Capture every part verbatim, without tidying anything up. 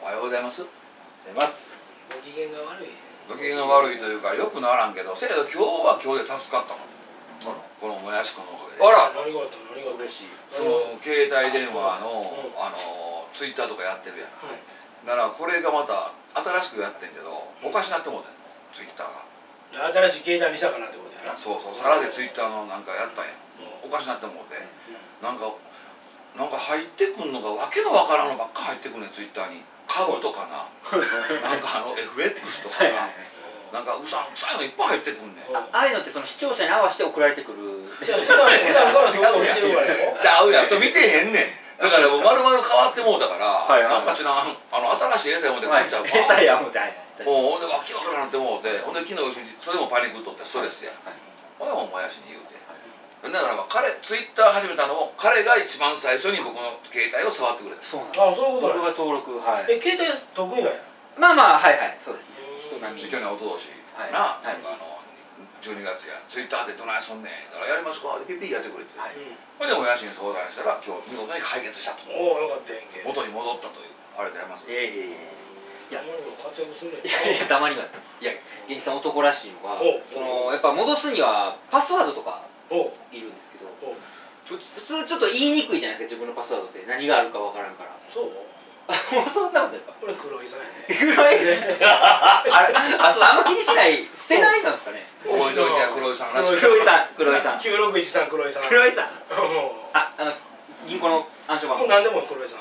おはようございます。 出ます。 ご機嫌が悪い。 ご機嫌が悪いというかよくならんけど、せやけど今日は今日で助かったもん。このもやしくんのおかげで。 あら、何があった何があった。 嬉しい。 その携帯電話のあのツイッターとかやってるやん。だからこれがまた新しくやってんけど、おかしなって思うねん。ツイッターが。 新しい携帯にしたかなってことやな。 そうそう、さらでツイッターのなんかやったんや。おかしなって思うて、なんかなんか入ってくんのがわけのわからんのばっか入ってくんねん、ツイッターに。株とかな、なんかあの エフエックス とかな。なんかうさんくさいのいっぱい入ってくんねん。 ああいうのってその視聴者に合わせて送られてくる。 じゃあ普段普段からそういうの見てるからよ。 ちゃうやん、それ見てへんねん。だからもう丸々変わってもうたから、 はいはい、 なんかしらあの新しい餌持ってくんちゃうか。 餌やもうたんや。 ほんでわけわからんって思うて、ほんで昨日それもパニックっとってストレスや。ほらもうもやしに言うて。だからまあ彼ツイッター始めたのも彼が一番最初に僕の携帯を触ってくれた。 そうなんです。 あ、そういうこと僕が登録、はい。 え、携帯得意なんや。 まあまあ、はいはい、そうですね。人並み。 去年一昨年はいな、 はい、 あのじゅうにがつやツイッターでどないそんねんだからやりますかってピッピーやってくれて、 はい。 それでもやしに相談したら今日見事に解決したと。 おお、よかったやんけ。 元に戻ったという。ありがとうございます。 いやいやいや。 いや、何も活躍するねん。 いやいや、たまには。いや、元気さん男らしいのが、 おそのやっぱ戻すにはパスワードとかおいるんですけど、 お普通ちょっと言いにくいじゃないですか、自分のパスワードって何があるかわからんから。 そうもうそんなことですか。 これ黒井さんやね。 黒いあれ、あ、そう、あんま気にしない世代なんですかね。 覚えておいてや黒井さんらしい。 黒井さん、黒井さん。 きゅうろくいちさん黒井さん。 黒井さん。 もあ、あの銀行の暗証番号。 う何でも黒井さん。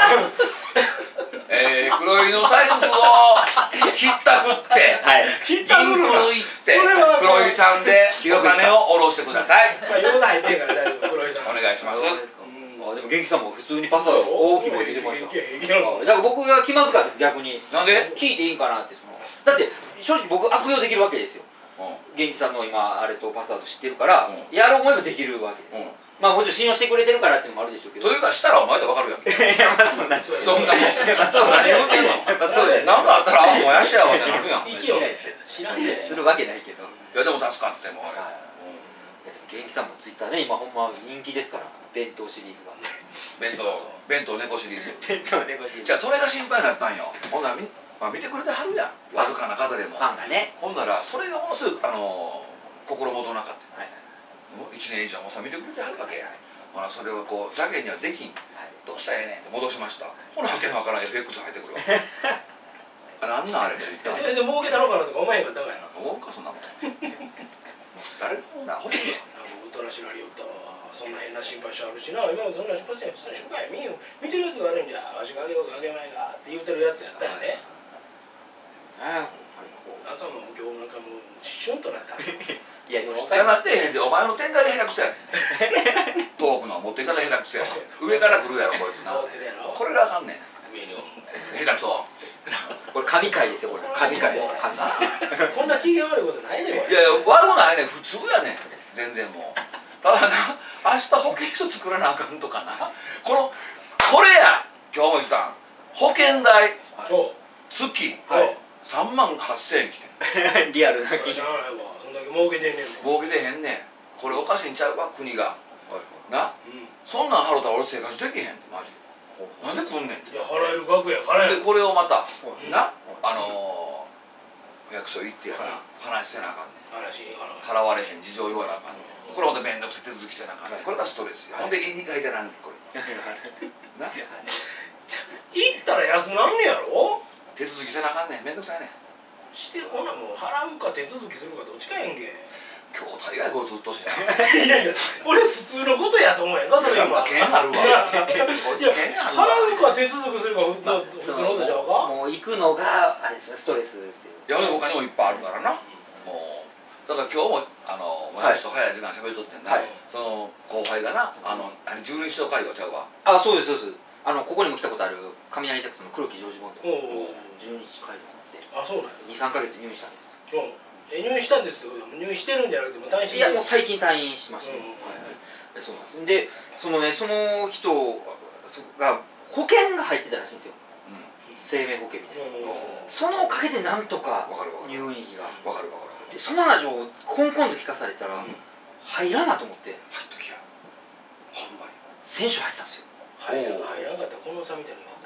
えー、黒井の財布をひったくって、 はい。 銀行行ってそれは黒井さんでお金を下ろしてください。 まあ用が入ってんから大丈夫黒井さん。 お願いします。 あ、でも元気さんも普通にパスワード大きい声出てました。だだから僕が気まずかったです、逆に。 なんで？ 聞いていいんかなって。そのだって正直僕悪用できるわけですよ。 うん元気さんの今あれとパスワード知ってるから、 うんやろう思えばできるわけです。 うんまあもちろん信用してくれてるからっていうのもあるでしょうけど。 というかしたらお前と分かるやんけ。 いや、まあそんな。 そんなもん。 まあそうだね。 何言うてんの？ やっぱそうだよね。 なんかあったらあもやしやわってなるやん。い息を知らんね。 するわけないけど。 やでも助かってもう。 いやでも元気さんもツイッターね、今ほんま人気ですから、弁当シリーズが。 弁当弁当猫シリーズ。 弁当猫シリーズ。 じゃあそれが心配になったんよ。ほんならみまあ見てくれてはるやん。わずかな方でも。 ファンがね。 ほんならそれがものすごくあの心もとなかった。 はい。 もういちねん以上もさ見てくれてはるわけや。ほなそれをこう邪険にはできん。どうしたらええねんって戻しました。ほなわけのわからん エフエックス 入ってくるわ。あなんなんあれツイッター。 それで儲けたのかなとか思えへんかったからな。 思うかそんなもん。誰がほんなほんとに。 ウルトラシナリオったわ。そんな変な心配してあるしな。今もそんな心配してんの。心配見よ。見てるやつがあるんじゃ。わしがあげようかあげまいがって言うてるやつやったよね。 ああ。 なんかもう今日なんかもうシュンとなった。 いや、でも分かいやりま待ってへんでお前の展開が下手くそやねん。トークの持っていかない下手くそやねん。上から来るやろこいつな。 回ってたやろ。 これがあかんねん。 上に。 下手くそ。 これ神回ですよ、これ。神回。神こんな機嫌悪いことないねこれ。 いやいや悪ないねん普通やねん全然もう。ただな明日保険証作らなあかんとかな。このこれや今日も言ったん保険代月さんまんはっせんえんきてん。 リアルな記事。 知らないわ。そんだけ儲けてんねんもん。 儲けてへんねん。これおかしいんちゃうか国が。なうん。 そんなん払うたら俺生活できへんってマジで。なんで来んねんって。 いや払える額やからや。 でこれをまたなあの区役所行ってやな話せなあかんねん。 話にから。 払われへん事情言わなあかんねん。これほんで面倒くさい手続きせなあかんねん。これがストレスや。ほんで言いにがいてなんねんこれ。な行ったら安なんねやろ。 手続きせなあかんねん。面倒くさいねん。 してほなもう払うか手続きするかどっちかやんけ。 今日大概こいつうっとうしいな。 いやいや、これ普通のことやと思うやんか、それ今。 やっぱ剣あるわ。 いやこいつ剣あるわ。 払うか手続きするか普通のことちゃうか。 もう行くのがあれですね、ストレスっていう。 いや他にもいっぱいあるからな。もうだから今日もあのもやしと早い時間喋っとってんな。その後輩がなあの何十人指導会話ちゃうわ。 あ、そうですそうです。あのここにも来たことある雷ジャックスの黒木ジョージボンド。 おお。 十日会話って。 あ、そうなんや。 二三ヶ月入院したんです。 うん。え、入院したんですよ。入院してるんじゃなくても退院していやもう最近退院しましたね。そうなんです。で、そのねその人が保険が入ってたらしいんですよ。生命保険みたいな。そのおかげでなんとか入院費が。 わかるわかる。 でその話をコンコンと聞かされたら入らなと思って入っときや。ほんまに。 選手入ったんですよ。 入らんかったらこのさんみたいに保険あの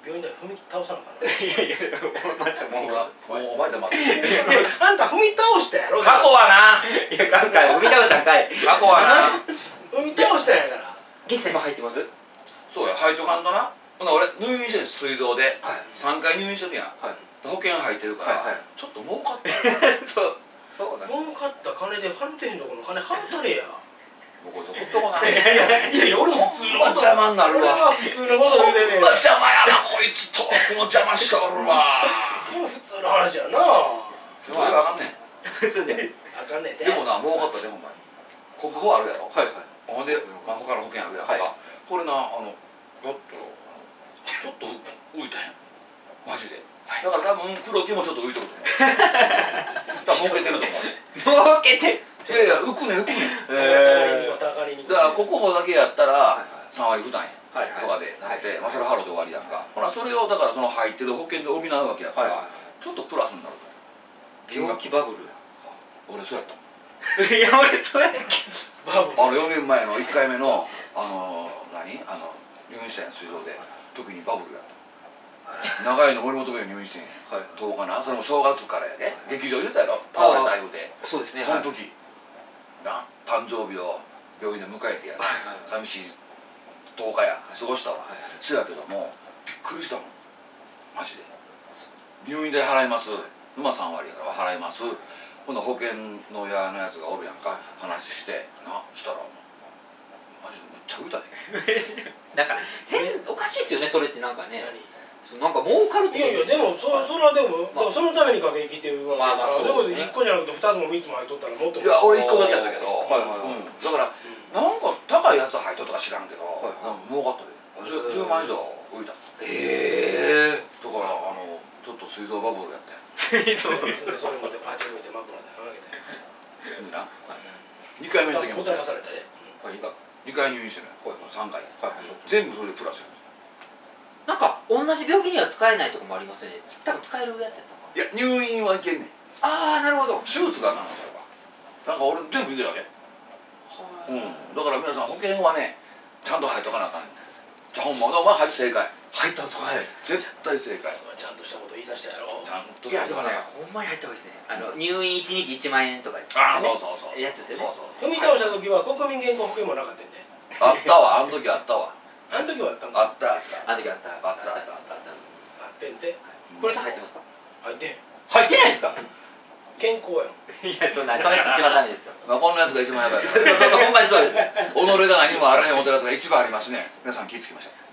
病院で踏み倒さなあかんな。 いやいやまたもうもうお前黙ってあんた踏み倒したやろ。 過去はな、 いや今回踏み倒したんかい。 過去はな、 踏み倒したんやから。 元気さん今入ってます？ そうや、入っとかんとな。ほな俺入院してる、膵臓ではいさんかい入院してるやん。 はい保険入ってるから、 はいはいちょっと儲かったそうそうなんです。 儲かった金で払ってへんとこの金払ったれや。 もうこいつほっとこな。 いやいやいやいや俺普通のこと。 邪魔になるわ。 俺は普通のことほん言うてね。 ま邪魔やな、こいつトークの邪魔しとるわ。 これ普通の話やな。 それわかんねそうであかんねんて。 ん。でもな、儲かったでほんまに。国保あるやろ。 はいはい。 ほんで、まあ、他の保険あるやんか、 はいこれな、あのやっとちょっと浮いたやん、マジで。だから多分黒木もちょっと浮いてると思う。だから儲けてると思う。 儲けて。 いやいや、浮くね浮くね。 えー、たかりにだから国保だけやったらさんわり負担やはいはいとかでなって、 はいまあそれハローで終わりやんか。ほらそれをだからその入ってる保険で補うわけやから、 はいはいちょっとプラスになると。 病気バブルや。 俺そうやったもん。 いや俺そうやっけ。 バブル。 あのよねんまえのいっかいめのあの何あの入院したやん、膵臓で特にバブルやった。長いの森本病院入院してんやん、 はいとおかな。それも正月からやで、劇場言うたやろ、倒れた言うて。 そうですね。 その時な、誕生日を病院で迎えてやる、寂しいとおかや過ごしたわ。せやけどもびっくりしたもん、マジで。入院代払います、まあさんわりやから払います。ほな保険の屋のやつがおるやんか、話してな、したらマジでめっちゃ浮いたで。 なんか変おかしいですよねそれってなんかね。 何？ なんか儲かるっていやいやでもそそれはでも、 まあだからそのためにかけ生きてるわけまあまあそうですねいっこじゃなくてふたつもみっつも入っとったらもっと。 いや俺いっこだけやったけど、 はいはいはいうんだからなんか高いやつ入っとったか知らんけど、 はいなんか儲かったで。じゅうまん以上浮いた。 へえ。 だからあのちょっと膵臓バブルやったよ。 それそれまでパチンコいて枕であげて。 なにかいめの時もほったらかされたで。 はいがにかい入院してるはいさんかいはい。 全部それでプラスやる。 なんか同じ病気には使えないとこもありますよね。多分使えるやつやったかいや入院はいけんねん。 ああなるほど。 手術があかんのちゃうか。なんか俺全部いけるわけ。うんだから皆さん保険はねちゃんと入っとかなあかんねん。じゃあほんまお前入って正解。 入ったぞ。はい。 絶対正解。 ちゃんとしたこと言い出したやろ。 ちゃんといやでもね入っとかなあかん。 ほんまに入った方がいいですね。あの入院いちにちいちまんえんとかああそうそうそうやつですよね。 そうそう踏み倒した時は国民健康保険もなかったんで。 あったわ、あの時あったわ。 あの時はあったんだ。 あったあった。 あの時あったあったあったあったあってんて。 これさん入ってますか？ 入ってん。 入ってないですか？ 健康やん。 いやそんなそれ一番ダメですよ。 まあこんなやつが一番やばいかそうら。 そうそうほんまにそうです。 己が何もあらへん思ってるやつが一番ありますね。皆さん気ぃつけましょう。